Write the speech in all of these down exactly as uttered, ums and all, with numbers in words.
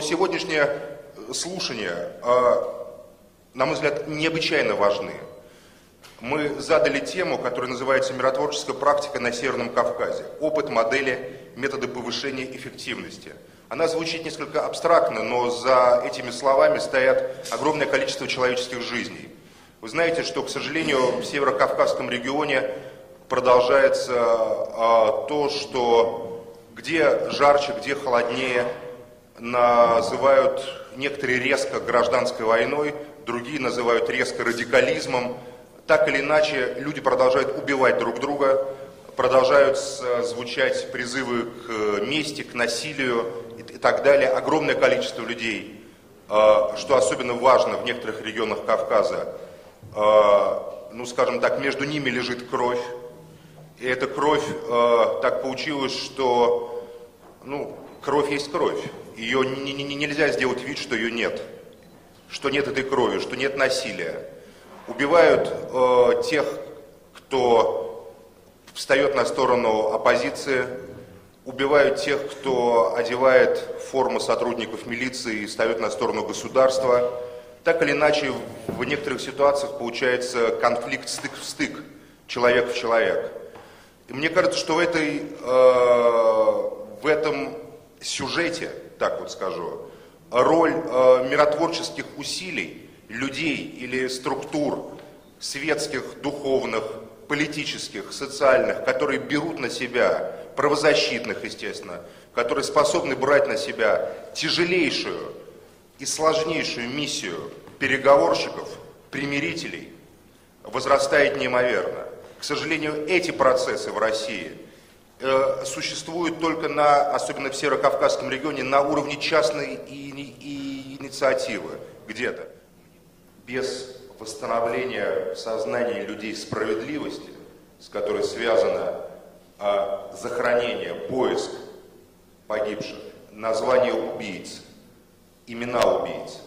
сегодняшнее слушание, на мой взгляд, необычайно важны. Мы задали тему, которая называется «Миротворческая практика на Северном Кавказе. Опыт, модели, методы повышения эффективности». Она звучит несколько абстрактно, но за этими словами стоят огромное количество человеческих жизней. Вы знаете, что, к сожалению, в Северо-Кавказском регионе продолжается а, то, что где жарче, где холоднее, называют некоторые резко гражданской войной, другие называют резко радикализмом. Так или иначе, люди продолжают убивать друг друга, продолжают звучать призывы к мести, к насилию и так далее. Огромное количество людей, что особенно важно в некоторых регионах Кавказа, ну, скажем так, между ними лежит кровь. И эта кровь, так получилось, что, ну, кровь есть кровь. Ее не, не, нельзя сделать вид, что ее нет, что нет этой крови, что нет насилия. Убивают э, тех, кто встает на сторону оппозиции, убивают тех, кто одевает форму сотрудников милиции и встает на сторону государства. Так или иначе, в некоторых ситуациях получается конфликт стык в стык, человек в человек. И мне кажется, что в, этой, э, в этом сюжете, так вот скажу, роль э, миротворческих усилий людей или структур светских, духовных, политических, социальных, которые берут на себя, правозащитных, естественно, которые способны брать на себя тяжелейшую и сложнейшую миссию переговорщиков, примирителей, возрастает неимоверно. К сожалению, эти процессы в России э, существуют только на, особенно в Северо-Кавказском регионе, на уровне частной и, и инициативы где-то. Без восстановления в сознании людей справедливости, с которой связано а, захоронение, поиск погибших, название убийц, имена убийц,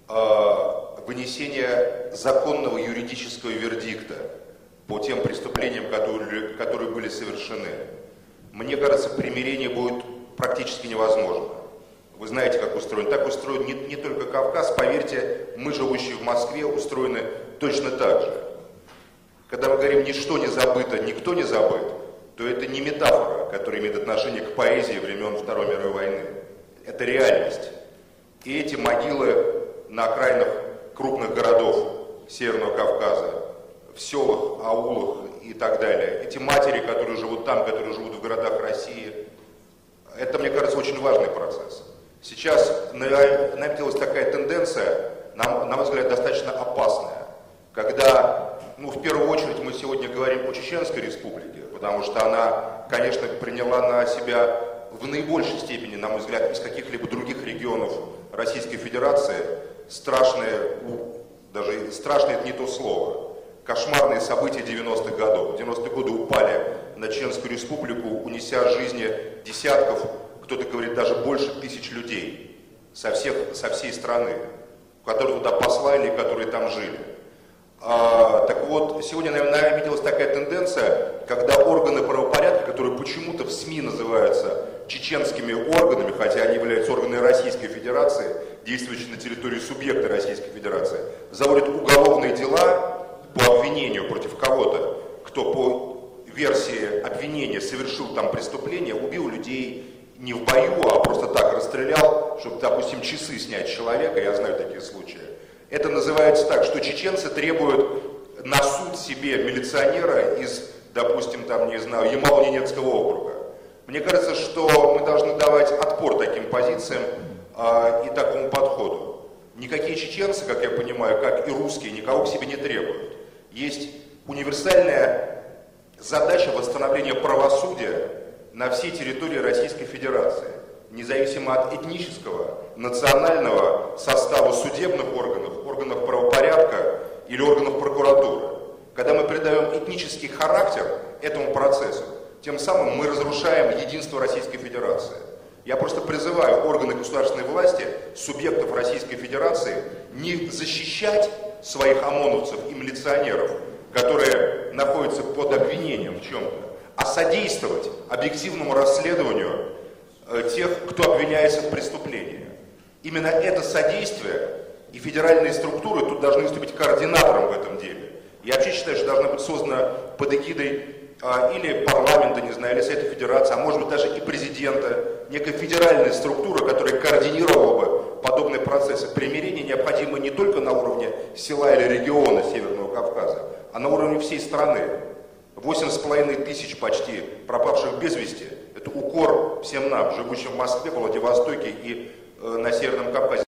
а, вынесение законного юридического вердикта по тем преступлениям, которые, которые были совершены, мне кажется, примирение будет практически невозможно. Вы знаете, как устроен. Так устроен не, не только Кавказ, поверьте, мы, живущие в Москве, устроены точно так же. Когда мы говорим «ничто не забыто, никто не забыт», то это не метафора, которая имеет отношение к поэзии времен Второй мировой войны. Это реальность. И эти могилы на окраинах крупных городов Северного Кавказа, в селах, аулах и так далее, эти матери, которые живут там, которые живут в городах России, это, мне кажется, очень важный процесс. Сейчас наметилась такая тенденция, на, на мой взгляд, достаточно опасная, когда, ну, в первую очередь мы сегодня говорим о Чеченской республике, потому что она, конечно, приняла на себя в наибольшей степени, на мой взгляд, из каких-либо других регионов Российской Федерации страшные, даже страшное это не то слово, кошмарные события девяностых годов. В девяностые годы упали на Чеченскую республику, унеся жизни десятков, кто-то говорит, даже больше тысяч людей со, всех, со всей страны, которые туда послали, которые там жили. А, так вот, сегодня, наверное, наметилась такая тенденция, когда органы правопорядка, которые почему-то в СМИ называются чеченскими органами, хотя они являются органами Российской Федерации, действующие на территории субъекта Российской Федерации, заводят уголовные дела по обвинению против кого-то, кто по версии обвинения совершил там преступление, убил людей, не в бою, а просто так расстрелял, чтобы, допустим, часы снять с человека, я знаю такие случаи. Это называется так, что чеченцы требуют на суд себе милиционера из, допустим, там, не знаю, Ямало-Ненецкого округа. Мне кажется, что мы должны давать отпор таким позициям э, и такому подходу. Никакие чеченцы, как я понимаю, как и русские, никого к себе не требуют. Есть универсальная задача восстановления правосудия на всей территории Российской Федерации, независимо от этнического, национального состава судебных органов, органов правопорядка или органов прокуратуры. Когда мы придаем этнический характер этому процессу, тем самым мы разрушаем единство Российской Федерации. Я просто призываю органы государственной власти, субъектов Российской Федерации, не защищать своих ОМОНовцев и милиционеров, которые находятся под обвинением в чем-то, а содействовать объективному расследованию э, тех, кто обвиняется в преступлении. Именно это содействие и федеральные структуры тут должны выступить координатором в этом деле. Я вообще считаю, что должна быть создана под эгидой а, или парламента, не знаю, или Совета Федерации, а может быть даже и президента, некая федеральная структура, которая координировала бы подобные процессы. Примирение необходимо не только на уровне села или региона Северного Кавказа, а на уровне всей страны. Восемь с половиной тысяч почти пропавших без вести – это укор всем нам, живущим в Москве, Владивостоке и э, на Северном Кавказе.